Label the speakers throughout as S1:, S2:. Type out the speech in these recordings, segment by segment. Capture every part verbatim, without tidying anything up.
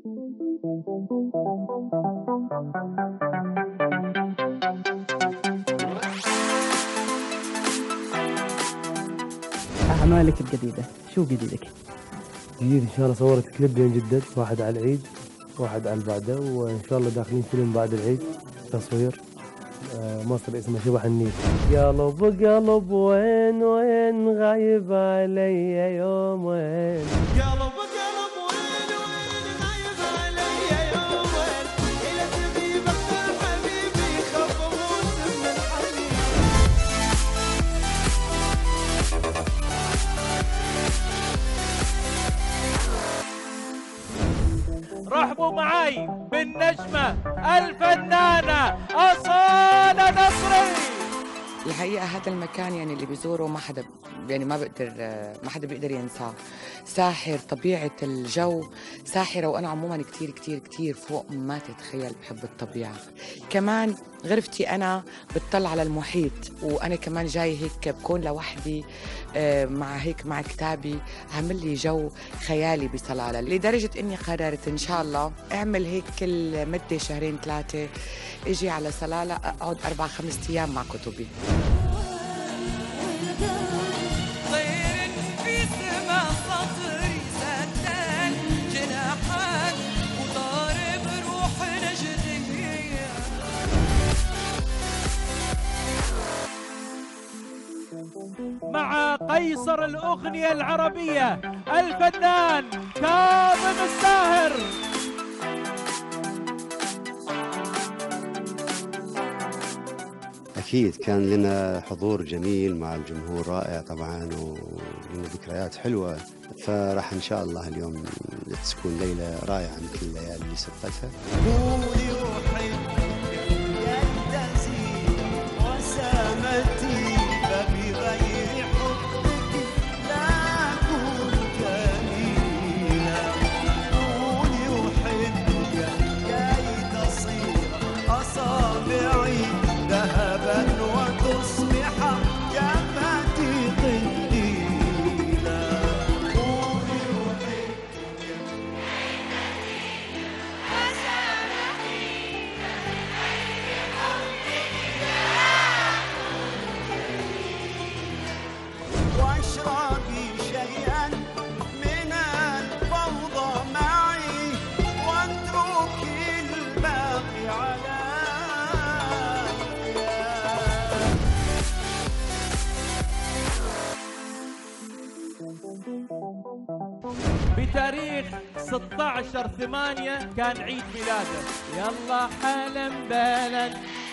S1: أعمالك الجديدة شو جديدك؟
S2: جديد إن شاء الله صورت كليبين جدد، واحد على العيد واحد على اللي بعده، وإن شاء الله داخلين فيلم بعد العيد تصوير. آه مصر اسمه شبح النيل. قلب قلب وين وين غايب علي يومين. قلب قلب وين وين غايب علي يومين. إلى تغيبك يا حبيبي خاف أموت من الحنين.
S3: رحبوا معي بالنجمة الفنانة أصالة نصري.
S4: الحقيقة هذا المكان يعني اللي بيزوره ما حدا يعني ما بقدر ما حدا بيقدر ينساه. ساحر، طبيعة الجو ساحرة، وأنا عموما كتير كتير كتير فوق ما تتخيل بحب الطبيعة. كمان غرفتي أنا بتطلع على المحيط، وأنا كمان جاي هيك بكون لوحدي مع هيك مع كتابي، عمل لي جو خيالي بصلالة، لدرجة إني قررت إن شاء الله أعمل هيك كل مدة شهرين ثلاثة اجي على صلالة اقعد اربع خمس ايام مع كتبي. طير في سما سطري سدان جناحات وطار بروح نجدي.
S3: مع قيصر الأغنية العربية الفنان كاظم الساهر.
S5: أكيد كان لنا حضور جميل مع الجمهور رائع طبعا، وذكريات حلوة، فراح إن شاء الله اليوم تكون ليلة رائعة مثل الليالي اللي سبقتها.
S3: بتاريخ ستة عشر ثمانية كان عيد ميلاده. يلا حالا بالا.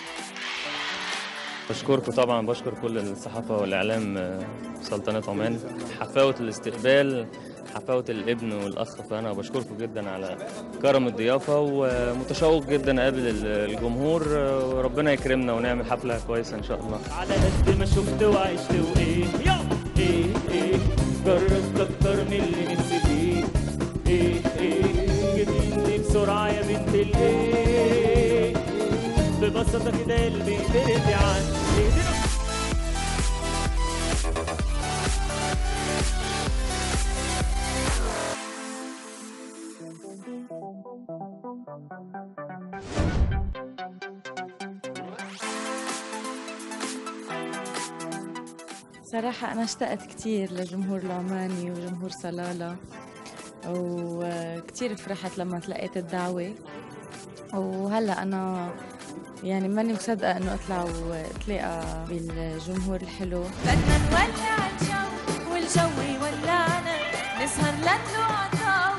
S6: بشكركم طبعا، بشكر كل الصحافة والإعلام سلطنة عمان. حفاوة الاستقبال، حفاوة الابن والأخ، فأنا بشكركم جدا على كرم الضيافة، ومتشوق جدا أقابل الجمهور، وربنا يكرمنا ونعمل حفلة كويسة إن شاء الله.
S7: على قد ما شفت وعشت وإيه إيه إيه جربت أكتر من اللي نفسي فيه. إيه إيه جبتني بسرعة يا بنت الإيه، ببساطة كده قلبي قدرت عني.
S8: صراحة أنا اشتقت كتير لجمهور العماني وجمهور صلالة، وكتير فرحت لما تلقيت الدعوة، وهلأ أنا يعني ماني مصدقة إنه أطلع وأتلاقى بالجمهور الحلو.
S9: بدنا نولع الجو والجو يولعنا، نسهر لنلوع